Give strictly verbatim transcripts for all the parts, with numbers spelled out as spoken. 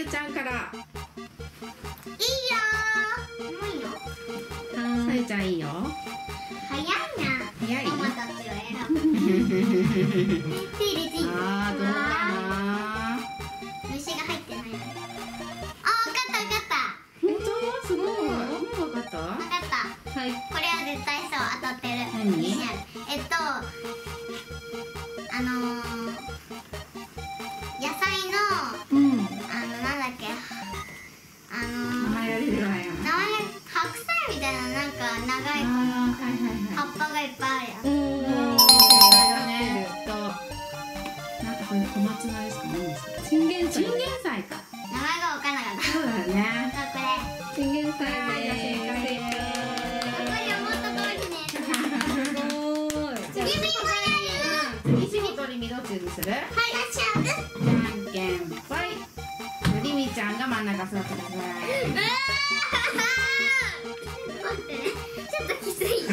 ちゃんから。 いいよー。もういいよ。 さゆちゃんいいよ。 早いな。 早い。 ママたちを選ぶ。手入れていい？ あー、どうかな。 虫が入ってない。あ、わかったわかった。 本当？すごい。もうわかった？ わかった。 はい。 これは絶対そう当たってる。 何？ えっとあのー、野菜のうん。 あのなんだっけあのー、 名前が出てこないやん。 名前白菜みたいななんか長いあー、はいはいはい。 葉っぱがいっぱいあるやん。 おー、正解だね。と、なんかこれ小松菜ですか？何ですか？チンゲン菜。チンゲン菜か。 名前がわからなかった。 そうだよね。 そうこれ。 チンゲン菜でーす。 これ思った通りね。 すごい。 次みもやる。 次しりとりみどっちにする？ はい、あちゃんです。 じゃんけんぽい。りみちゃんが真ん中座ってください。 うわー。待ってね。ちょっときついな。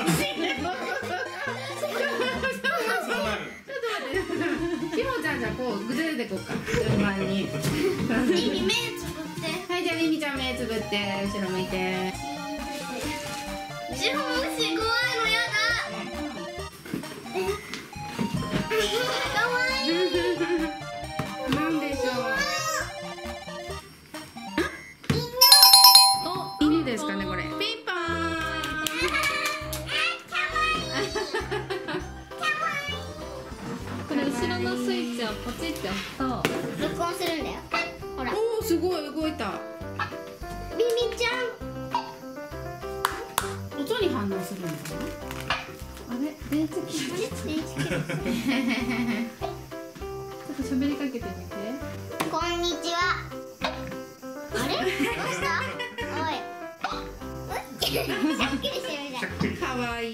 ひもちゃんじゃこう崩れてこうか。順番に。 リミ目つぶって。 はい、じゃありみちゃん目つぶって後ろ向いて。 後ろ虫怖いのやだ。かわいい。 なんでしょう。 犬。 犬ですかねこれ。ピンポーこれ後ろのスイッチをポチって押すと録音するんだよ。ほら。 ン。おお、すごい動いた。 リミちゃん。 音に反応するんだな。 あれ電池切れちょっと喋りかけてみて。 こんにちは。あれ？どうした？おい。しゃっきりしてるじゃん。 かわいい。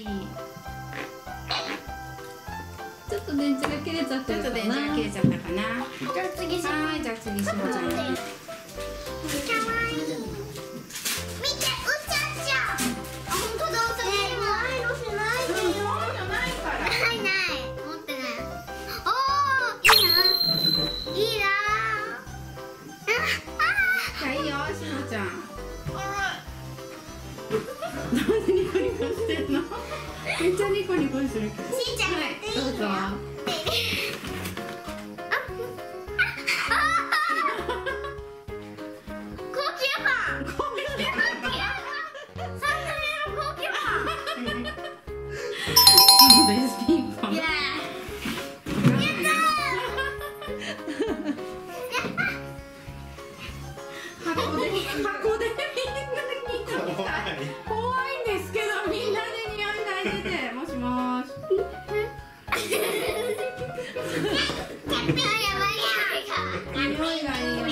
ちょっと電池が切れちゃってるかな。 ちょっと電池が切れちゃったかな。 じゃあ次しよう。 はい、じゃあ次しもちゃん。 かわいい。見て、うちゃっちゃ。あ、本当だ。それないのしないでよ。ないない。持ってない。おー、いいな。いいな。 じゃあいいよ、しもちゃん。なんでニコニコしてんの？めっちゃニコニコしてるけど。 しーちゃんやっていいよ。 どうぞ。そうです、ピンポン。 や箱で、箱でみんなに匂い嗅い。怖いんですけど、みんなで匂い嗅いでて。もしもーし。匂いがいいよね。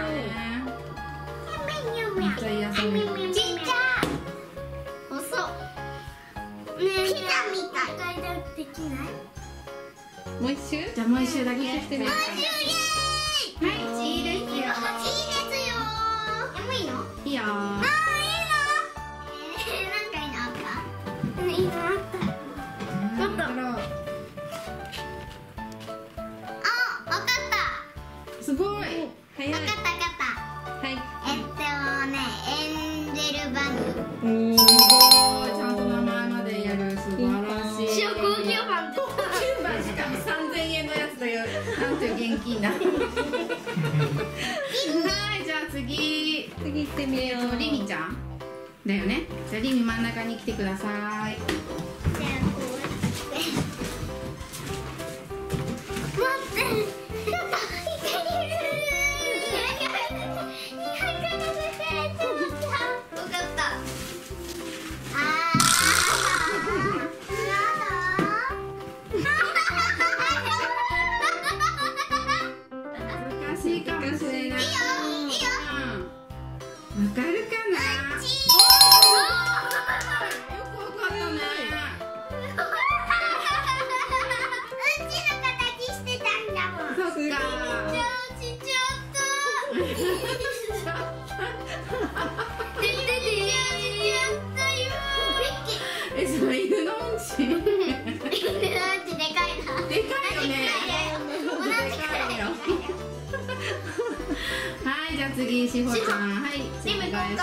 めっちゃ癒される。 ちっちゃ細っねえピザみたいできないもう一周？ じゃあもう一周だけしてみる。 マジイエーイはい、いいですよ。 いいですよーもういいのいいよー。 あーいいのえー、なんかいいのあったいいのあったちょっとだろう。 あ、わかったすごい。 早い。 わかったわかったはい。 えっとね、エンジェルバニーすごい、ちゃんと名前まで言える。素晴らしい。 高級パン高級パン、しかもさんぜんえんのやつという、なんていう現金な。はい、じゃあ次。 次行ってみよう。 えっと、りみちゃん。だよね。じゃありみ真ん中に来てください。 じゃあこうやって待ってちょっと光るわかったあーやだ難しいかもしれない。いいよ、 いいよわかるかな。 ちよくわかったね。 次しほちゃん、はいおリム願いしてください。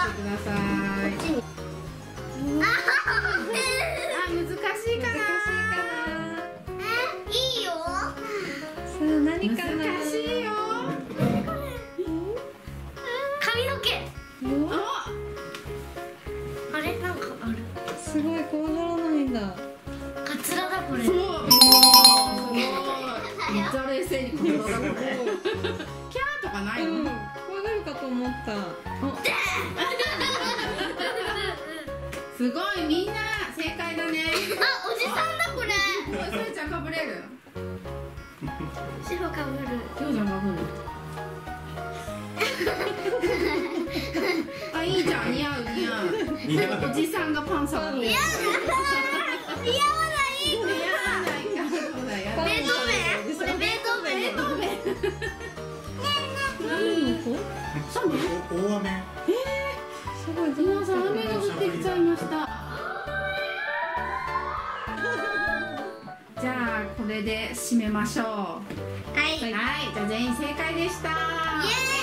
ああ、難しいか難しいかな。 な。 いいよ。 さあ何かな。 難しいよ。 髪の毛。 あ、 あれなんかある。 すごい怖がらないんだ。 カツラだこれ。 そう。すごい。めっちゃ冷静にこれだこれ。キャーとかないうん。 の？ 怖がるかと思った。 すごい、みんな正解だね。 あ、おじさんだこれ。 おい、それちゃんかぶれる？ 白かぶる。 きょうちゃんかぶる？あ、いいじゃん、似合う似合う。おじさんがパンサー。 似合わない。似合わない。 似合わないか。そうだよ。 ベートーベン。これベートーベン。 ベートーベン。 何の子？ 大雨。 すごい。 皆さん、雨が降ってきちゃいました。じゃあこれで締めましょう。 はい。 はい、じゃあ全員正解でした。 イエーイ。